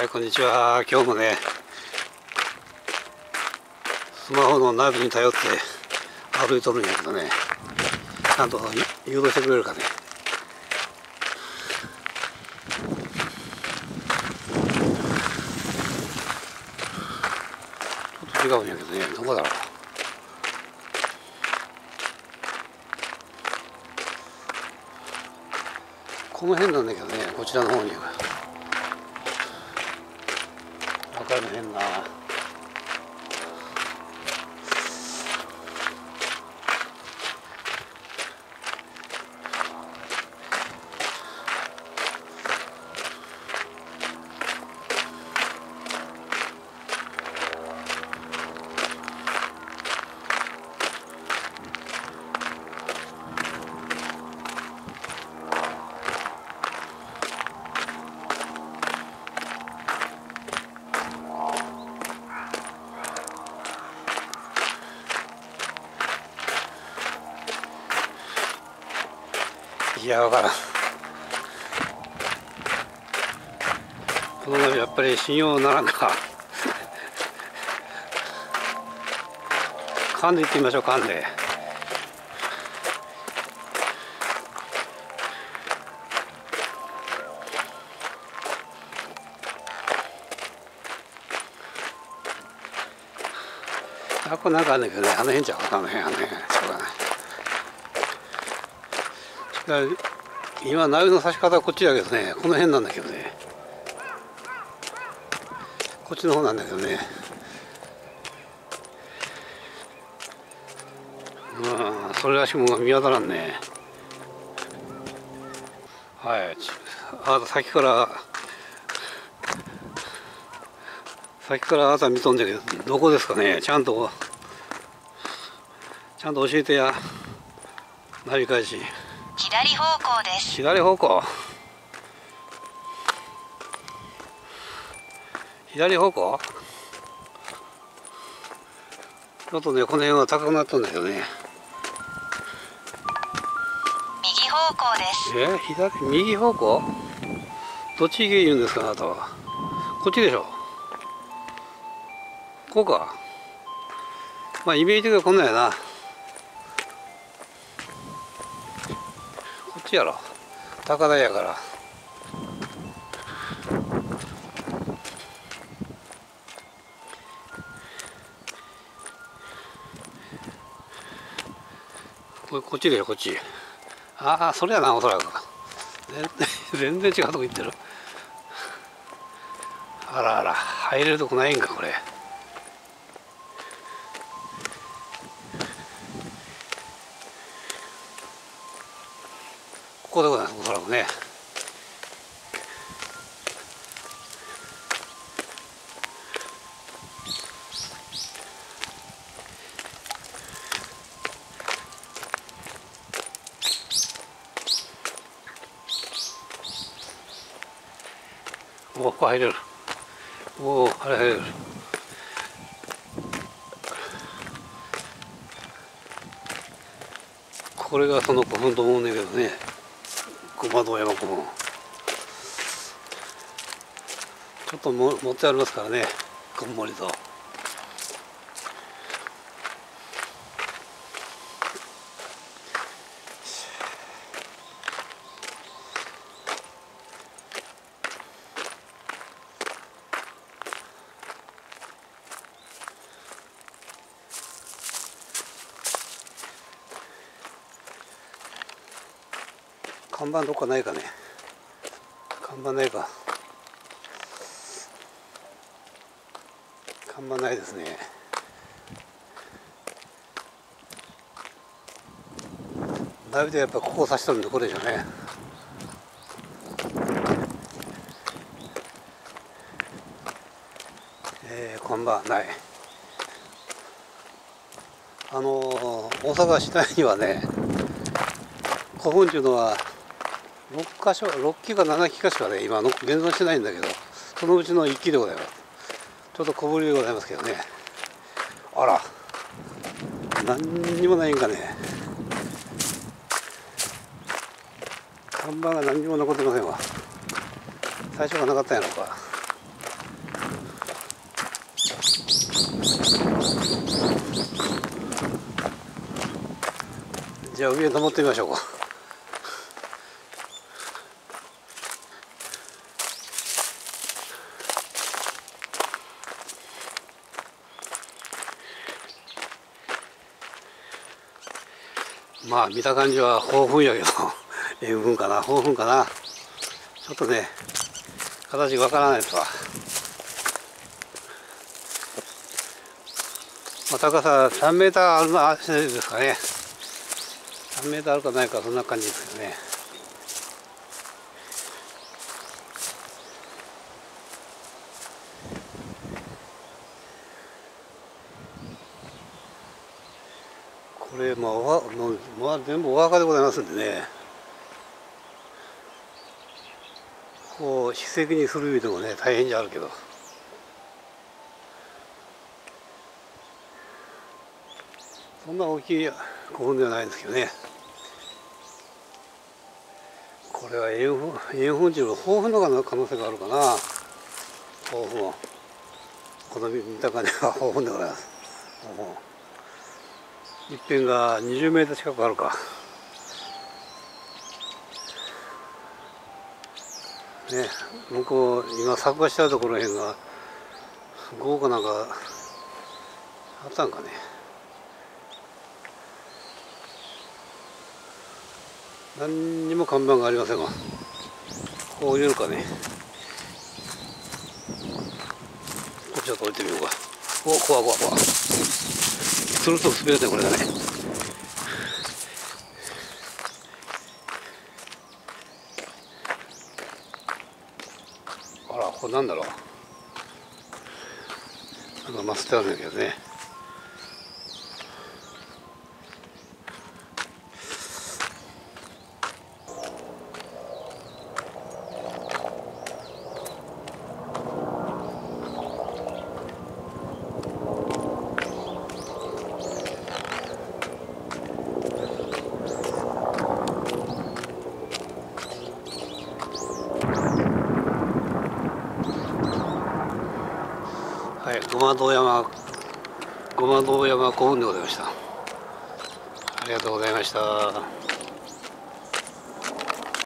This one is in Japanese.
はい、こんにちは。今日もね、スマホのナビに頼って歩いとるんやけどね、ちゃんと誘導してくれるかね。ちょっと違うんやけどね、どこだろう。この辺なんだけどね、こちらの方には分かるへんな。いや、分からん。このナビやっぱり信用ならんか。噛んでいってみましょう。噛んで。あ、これなんかあんねんけどね、あの辺じゃ分かんない。そうだね。今ナビの差し方はこっちだけどね、この辺なんだけどね、こっちの方なんだけどね、それらしいものが見当たらんね。はい、先からあなた見とんだけど、どこですかね。ちゃんと教えてや。ナビ返し。 左方向です。 左方向。左方向。ちょっとね、この辺は高くなったんだけどね。 右方向です。 右方向。どっち行け言うんですか、あなたは。こっちでしょ。こうか。まあイメージ的にはこんなんやな。こっちやろ。高台やから。こっちでよ、こっち。ああ、それやな、おそらく。全然違うとこ行ってる。あらあら、入れるとこないんか、これ。ここでございます、おそらくね。ここ入れる。あれ入れる。これがその古墳と思うんだけどね。熊堂山古墳。ちょっと持ってありますからね。こんもりと。看板どっかないかね。看板ないか。看板ないですね。ナビでやっぱここを指しとるんでこれでしょうね。看板ない。大阪市内にはね、古墳っていうのは6基か7基かしかね、今の現存してないんだけど、そのうちの1基でございます。ちょっと小ぶりでございますけどね。あら、何にもないんかね。看板が何にも残ってませんわ。最初がなかったんやろうか。 じゃあ上に登ってみましょうか。まあ見た感じは豊富やけど塩分かな、豊富かな、ちょっとね形がわからないですわ。まあ、高さ3メーターあるのはですかね。3メーターあるかないか、そんな感じですよね。これまあ全部お墓でございますんでね、こう史跡にする意味でもね大変じゃあるけど、そんな大きい古墳ではないんですけどね。これは円墳地の豊富の可能性があるかな。豊富、この見た感じは豊富でございます。一辺が20メートル近くあるかね。向こう今作画してあるところらへんが豪華なんかあったんかね。何にも看板がありませんが、こういうのかね。こっちょっと置いてみようか。お、怖すると滑るね、これがね。あら、これなんだろう。なんかマスターあるんだけどね。はい、ごま堂山古墳でございました。ありがとうございました。